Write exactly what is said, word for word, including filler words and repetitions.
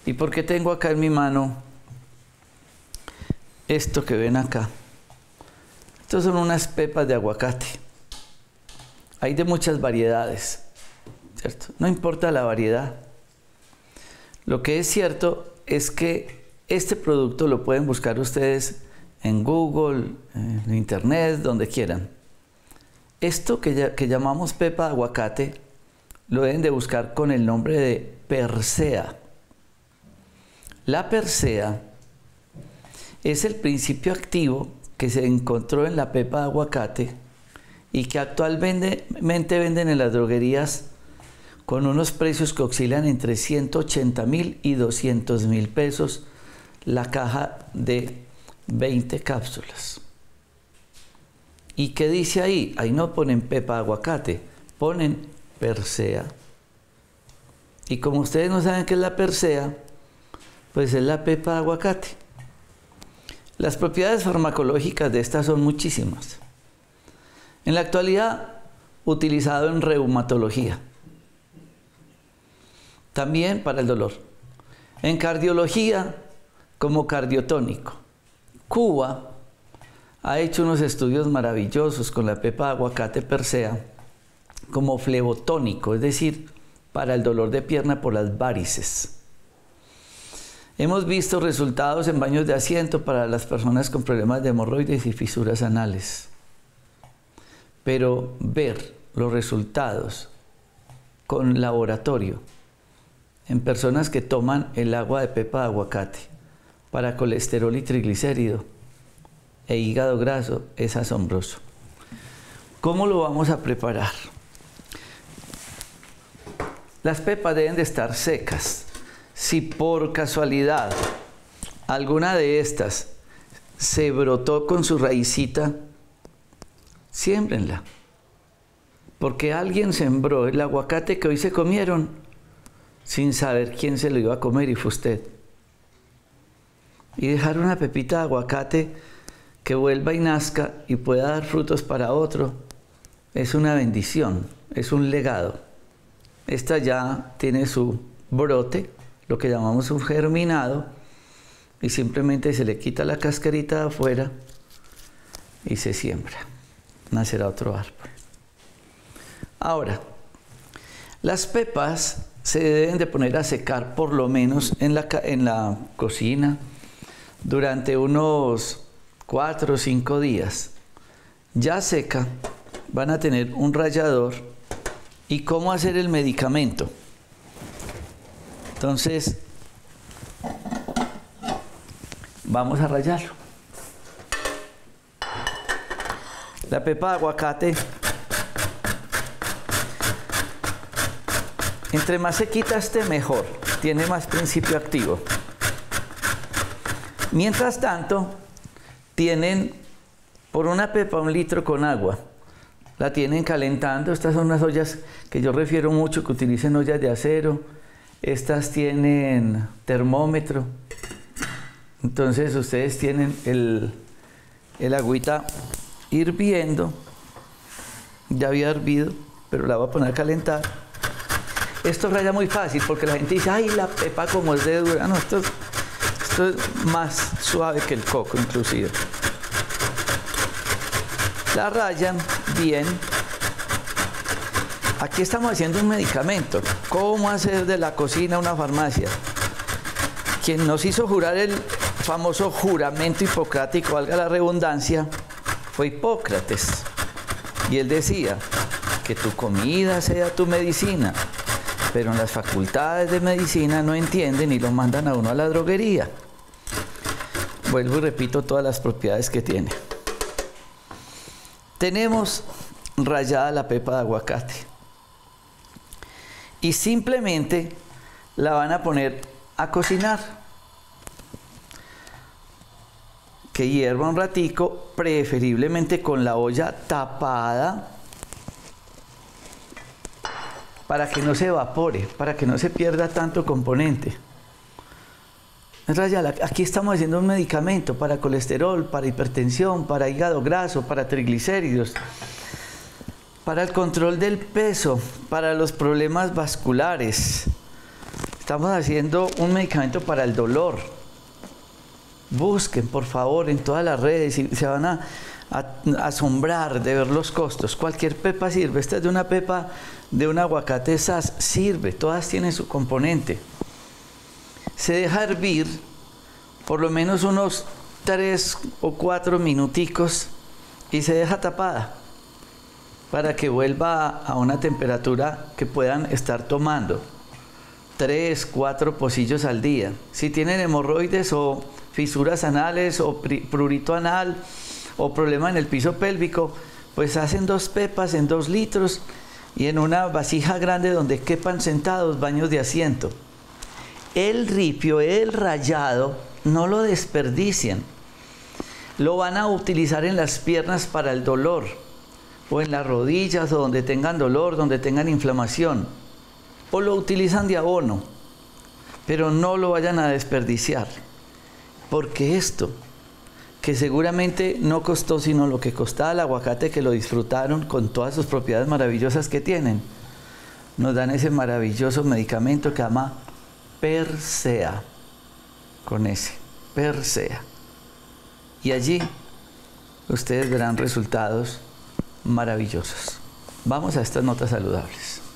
¿Y por qué tengo acá en mi mano esto que ven acá? Estos son unas pepas de aguacate. Hay de muchas variedades, ¿cierto? No importa la variedad. Lo que es cierto es que este producto lo pueden buscar ustedes en Google, en Internet, donde quieran. Esto que, ya, que llamamos pepa de aguacate lo deben de buscar con el nombre de persea. La persea es el principio activo que se encontró en la pepa de aguacate y que actualmente venden en las droguerías con unos precios que oscilan entre ciento ochenta mil y doscientos mil pesos la caja de veinte cápsulas. ¿Y qué dice ahí? Ahí no ponen pepa de aguacate, ponen persea. Y como ustedes no saben qué es la persea, pues es la pepa de aguacate. Las propiedades farmacológicas de estas son muchísimas. En la actualidad, utilizado en reumatología. También para el dolor. En cardiología, como cardiotónico. Cuba ha hecho unos estudios maravillosos con la pepa de aguacate persea como flebotónico, es decir, para el dolor de pierna por las varices. Hemos visto resultados en baños de asiento para las personas con problemas de hemorroides y fisuras anales. Pero ver los resultados con laboratorio en personas que toman el agua de pepa de aguacate para colesterol y triglicérido e hígado graso es asombroso. ¿Cómo lo vamos a preparar? Las pepas deben de estar secas. Si por casualidad alguna de estas se brotó con su raicita, siémbrenla. Porque alguien sembró el aguacate que hoy se comieron sin saber quién se lo iba a comer y fue usted. Y dejar una pepita de aguacate que vuelva y nazca y pueda dar frutos para otro es una bendición, es un legado. Esta ya tiene su brote, lo que llamamos un germinado, y simplemente se le quita la cascarita de afuera y se siembra. Nacerá otro árbol. Ahora, las pepas se deben de poner a secar por lo menos en la, en la cocina durante unos cuatro o cinco días. Ya seca, van a tener un rallador. ¿Y cómo hacer el medicamento? Entonces, vamos a rallarlo. La pepa de aguacate, entre más sequita esté, mejor. Tiene más principio activo. Mientras tanto, tienen por una pepa un litro con agua. La tienen calentando. Estas son unas ollas que yo refiero mucho que utilicen ollas de acero. Estas tienen termómetro. Entonces ustedes tienen el, el agüita hirviendo. Ya había hervido, pero la voy a poner a calentar. Esto raya muy fácil porque la gente dice, ay, la pepa como es de dura. No, esto, esto es más suave que el coco inclusive. La rayan bien. Aquí estamos haciendo un medicamento. ¿Cómo hacer de la cocina una farmacia? Quien nos hizo jurar el famoso juramento hipocrático, valga la redundancia, fue Hipócrates. Y él decía que tu comida sea tu medicina, pero en las facultades de medicina no entienden y lo mandan a uno a la droguería. Vuelvo y repito todas las propiedades que tiene. Tenemos rallada la pepa de aguacate y simplemente la van a poner a cocinar, que hierva un ratico, preferiblemente con la olla tapada para que no se evapore, para que no se pierda tanto componente. Aquí estamos haciendo un medicamento para colesterol, para hipertensión, para hígado graso, para triglicéridos, para el control del peso, para los problemas vasculares. Estamos haciendo un medicamento para el dolor. Busquen, por favor, en todas las redes y se van a, a, a asombrar de ver los costos. Cualquier pepa sirve. Esta es de una pepa de un aguacate sas, sirve. Todas tienen su componente. Se deja hervir por lo menos unos tres o cuatro minuticos y se deja tapada para que vuelva a una temperatura que puedan estar tomando. Tres, cuatro pocillos al día. Si tienen hemorroides o fisuras anales o prurito anal o problema en el piso pélvico, pues hacen dos pepas en dos litros y en una vasija grande donde quepan sentados, baños de asiento. El ripio, el rallado, no lo desperdicien. Lo van a utilizar en las piernas para el dolor, o en las rodillas, o donde tengan dolor, donde tengan inflamación. O lo utilizan de abono, pero no lo vayan a desperdiciar, porque esto, que seguramente no costó sino lo que costaba el aguacate, que lo disfrutaron con todas sus propiedades maravillosas que tienen, nos dan ese maravilloso medicamento que se llama Persea, con ese, Persea. Y allí ustedes verán resultados maravillosos. Vamos a estas notas saludables.